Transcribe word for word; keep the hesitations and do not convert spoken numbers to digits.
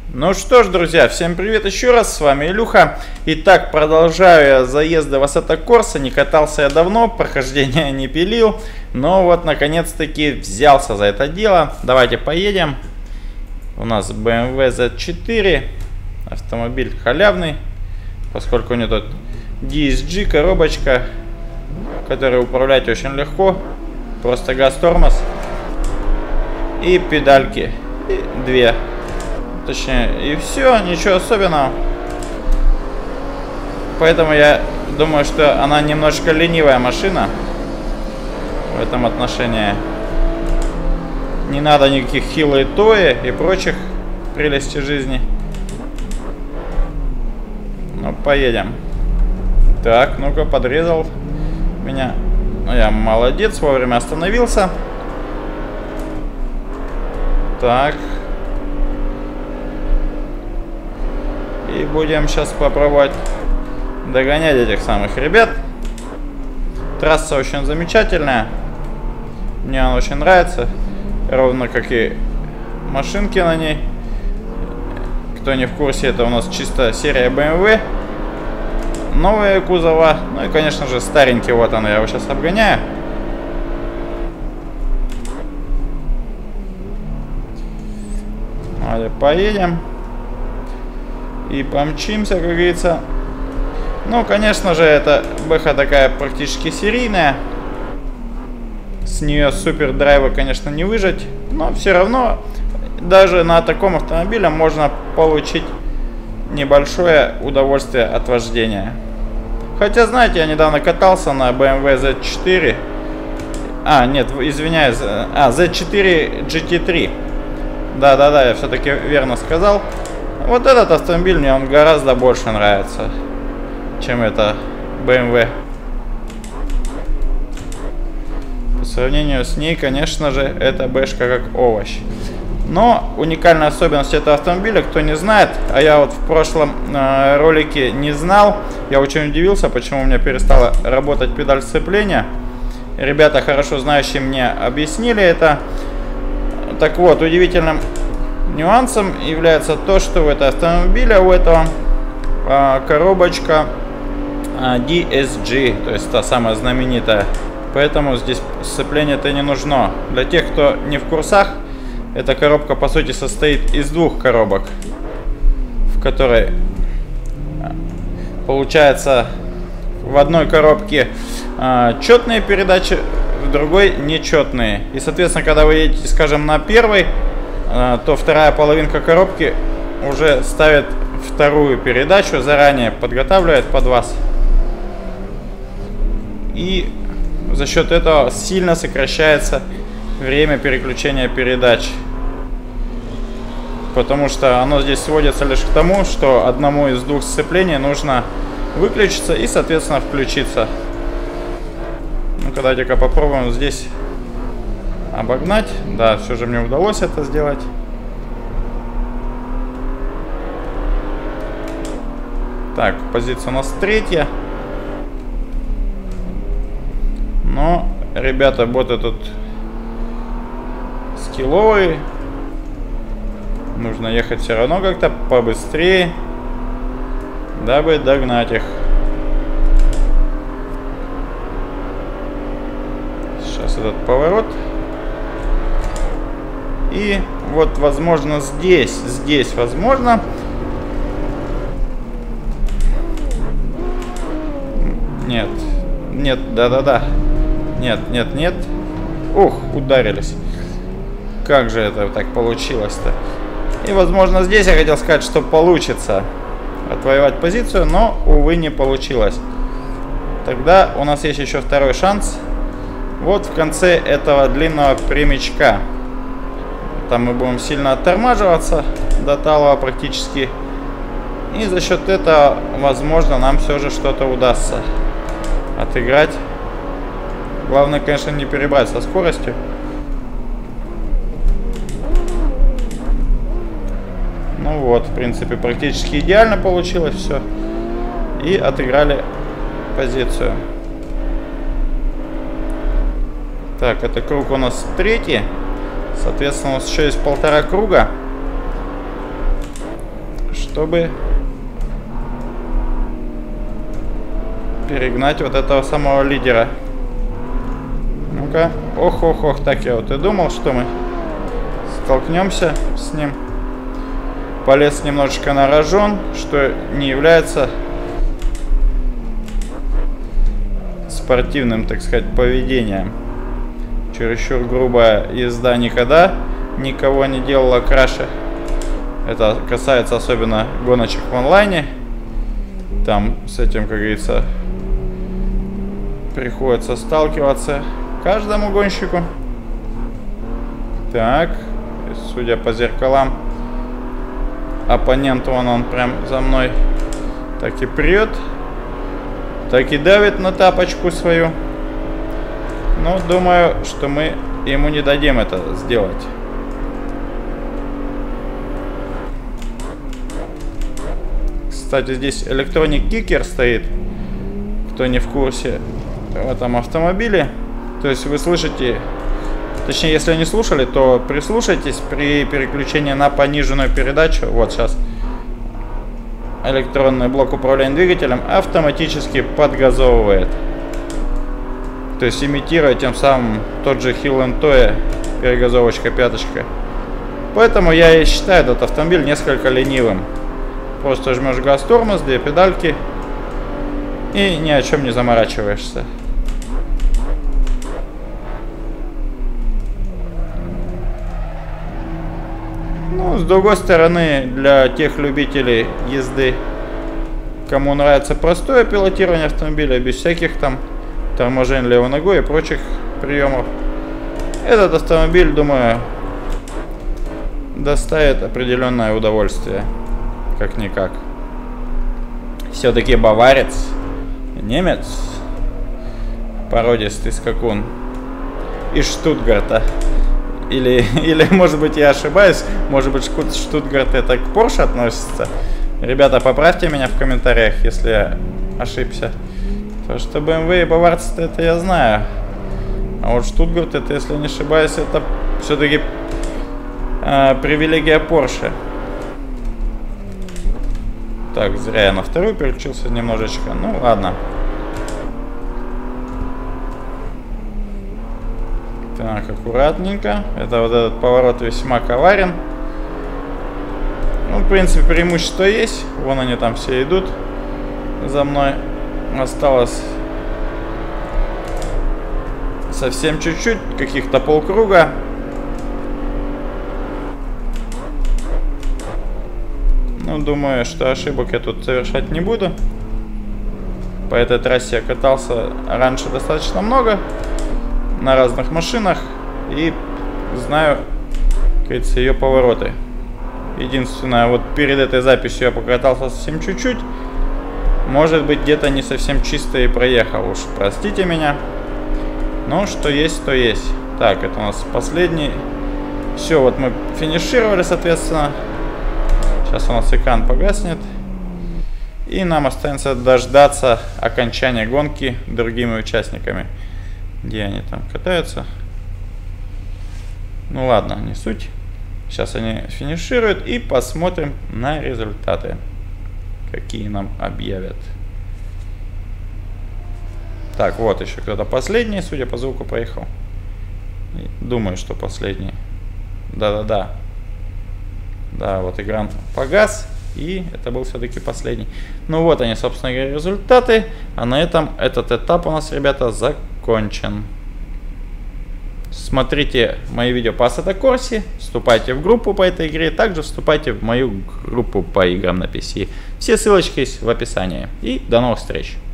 Ну что ж, друзья, всем привет еще раз, с вами Илюха. Итак, продолжаю я заезды в Assetto Corsa. Не катался я давно, прохождение не пилил, но вот наконец-таки взялся за это дело. Давайте поедем. У нас бэ эм вэ зет четыре, автомобиль халявный, поскольку у него тут ди эс джи коробочка, которой управлять очень легко. Просто газ-тормоз и педальки, и две. Точнее, и все, ничего особенного. Поэтому я думаю, что она немножко ленивая машина в этом отношении. Не надо никаких хилой тои и прочих прелестей жизни. Ну, поедем. Так, ну-ка, подрезал меня. Ну, я молодец, вовремя остановился. Так. И будем сейчас попробовать догонять этих самых ребят. Трасса очень замечательная. Мне она очень нравится. Ровно как и машинки на ней. Кто не в курсе, это у нас чисто серия бэ эм вэ. Новые кузова. Ну и, конечно же, старенький. Вот он, я его сейчас обгоняю. Давай поедем. И помчимся, как говорится. Ну, конечно же, эта бэха такая практически серийная. С нее супер драйва, конечно, не выжать. Но все равно, даже на таком автомобиле можно получить небольшое удовольствие от вождения. Хотя, знаете, я недавно катался на бэ эм вэ зет четыре. А, нет, извиняюсь. А, зет четыре джи ти три. Да-да-да, я все-таки верно сказал. Вот этот автомобиль мне он гораздо больше нравится, чем это бэ эм вэ. По сравнению с ней, конечно же, эта бэшка как овощ. Но уникальная особенность этого автомобиля, кто не знает, а я вот в прошлом э, ролике не знал, я очень удивился, почему у меня перестала работать педаль сцепления. Ребята, хорошо знающие, мне объяснили это. Так вот, удивительным нюансом является то, что в этом автомобиле у этого а, коробочка а, ди эс джи, то есть та самая знаменитая. Поэтому здесь сцепление-то не нужно. Для тех, кто не в курсах, эта коробка по сути состоит из двух коробок, в которой получается в одной коробке а, четные передачи, в другой нечетные. И соответственно, когда вы едете, скажем, на первой, то вторая половинка коробки уже ставит вторую передачу, заранее подготавливает под вас. И за счет этого сильно сокращается время переключения передач. Потому что оно здесь сводится лишь к тому, что одному из двух сцеплений нужно выключиться и, соответственно, включиться. Ну-ка, давайте-ка попробуем здесь обогнать. Да, все же мне удалось это сделать. Так, позиция у нас третья. Но, ребята, боты тут скилловые. Нужно ехать все равно как-то побыстрее, дабы догнать их. Сейчас этот поворот. И вот, возможно, здесь, здесь, возможно. Нет, нет, да-да-да. Нет, нет, нет. Ух, ударились. Как же это так получилось-то? И, возможно, здесь я хотел сказать, что получится отвоевать позицию, но, увы, не получилось. Тогда у нас есть еще второй шанс. Вот в конце этого длинного прямичка. Там мы будем сильно оттормаживаться до талого практически. И за счет этого, возможно, нам все же что-то удастся отыграть. Главное, конечно, не перебрать со скоростью. Ну вот, в принципе, практически идеально получилось все. И отыграли позицию. Так, это круг у нас третий. Соответственно, у нас еще есть полтора круга. чтобы перегнать вот этого самого лидера. Ну-ка. Ох-ох-ох, так я вот и думал, что мы столкнемся с ним. Полез немножечко на рожон, что не является спортивным, так сказать, поведением. Чересчур грубая езда никогда никого не делала краше. Это касается особенно гоночек в онлайне. Там с этим, как говорится, приходится сталкиваться каждому гонщику. Так, судя по зеркалам, оппонент, вон он прям за мной так и прет, так и давит на тапочку свою. Но думаю, что мы ему не дадим это сделать. Кстати, здесь Electronic Kicker стоит, кто не в курсе, в этом автомобиле. То есть вы слышите, точнее, если не слушали, то прислушайтесь при переключении на пониженную передачу. Вот сейчас электронный блок управления двигателем автоматически подгазовывает. То есть имитируя тем самым тот же Hill энд Toy, перегазовочка пяточка. Поэтому я и считаю этот автомобиль несколько ленивым. Просто жмешь газ, тормоз, две педальки и ни о чем не заморачиваешься. Ну, с другой стороны, для тех любителей езды, кому нравится простое пилотирование автомобиля, без всяких там торможений левой ногой и прочих приемов, этот автомобиль, думаю, доставит определенное удовольствие. Как-никак. Все-таки баварец, немец, породистый скакун из Штутгарта. Или, или, может быть, я ошибаюсь, может быть, Штутгарт это к Порше относится. Ребята, поправьте меня в комментариях, если я ошибся. Потому что бэ эм вэ и баварцы, это я знаю. А вот Штутгарт, это, если не ошибаюсь, это все-таки э, привилегия Порше. Так, зря я на вторую переключился немножечко. Ну, ладно. Так, аккуратненько. Это вот этот поворот весьма коварен. Ну, в принципе, преимущество есть. Вон они там все идут за мной. Осталось совсем чуть-чуть, каких-то полкруга. Ну, думаю, что ошибок я тут совершать не буду. По этой трассе я катался раньше достаточно много на разных машинах и знаю, как говорится, ее повороты. Единственное, вот перед этой записью я покатался совсем чуть-чуть. Может быть, где-то не совсем чисто и проехал. Уж простите меня. Но что есть, то есть. Так, это у нас последний. Все, вот мы финишировали, соответственно. Сейчас у нас экран погаснет. И нам останется дождаться окончания гонки другими участниками. Где они там катаются? Ну ладно, не суть. Сейчас они финишируют и посмотрим на результаты, какие нам объявят. Так, вот еще кто-то последний, судя по звуку, проехал. Думаю, что последний. Да-да-да. Да, вот экран погас, и это был все-таки последний. Ну вот они, собственно говоря, результаты. А на этом этот этап у нас, ребята, закончен. Смотрите мои видео по Assetto Corsa, вступайте в группу по этой игре, также вступайте в мою группу по играм на пи си. Все ссылочки есть в описании. И до новых встреч!